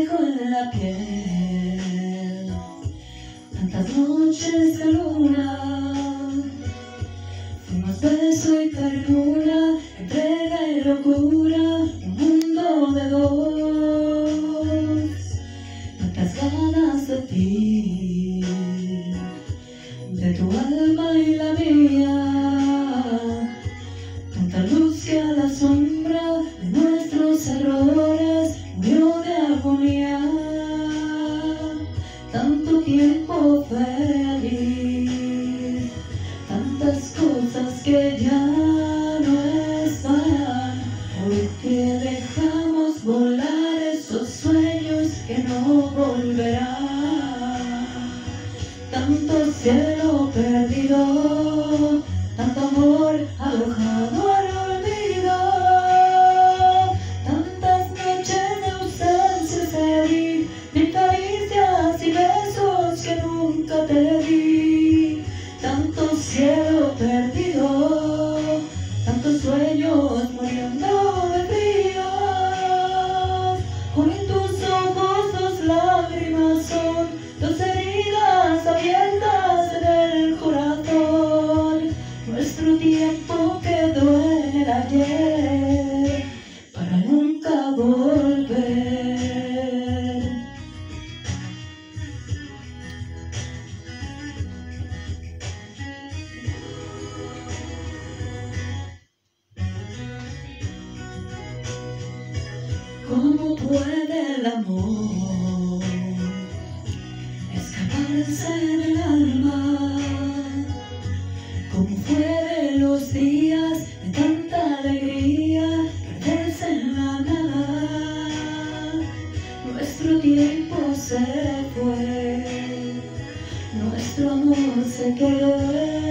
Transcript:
fuego en la piel, tantas noches de luna, fuimos beso y ternura, entrega y locura, un mundo de dos, tantas ganas de ti, de tu alma y la mía, tanta luz que a la sombra de nuestros errores murió de agonía, tanto tiempo feliz, tantas cosas que ya no están, porque dejamos volar esos sueños que no volverán, tanto cielo perdido, tanto amor alojado al olvido, tantas noches de ausencia te di, mil caricias y besos que nunca te di, tanto cielo perdido, tantos sueños muriendo de frío. Hoy en tus ojos dos lágrimas son dos heridas abiertas en el corazón. Nuestro tiempo quedó en el ayer para nunca volver. ¿Cómo puede el amor escaparse del alma? ¿Cómo fue de los días de tanta alegría perderse en la nada? Nuestro tiempo se fue, nuestro amor se quedó.